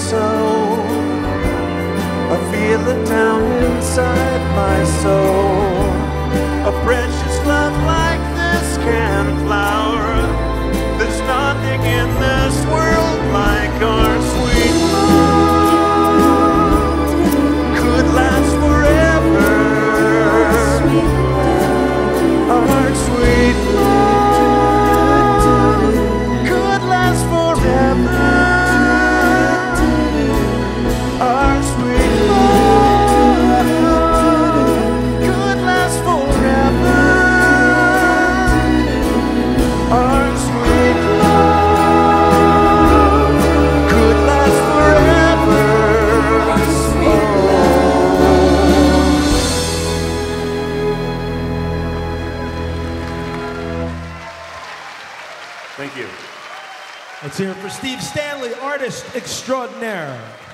so. I feel it down inside my soul. A precious love like this can flower. There's nothing in this world like our sweet love. Could last forever. Our sweet love could last forever. Our sweet love could last forever. Our sweet love could last forever. Our sweet love. Thank you. Let's hear it for Steve Stanley, artist extraordinaire.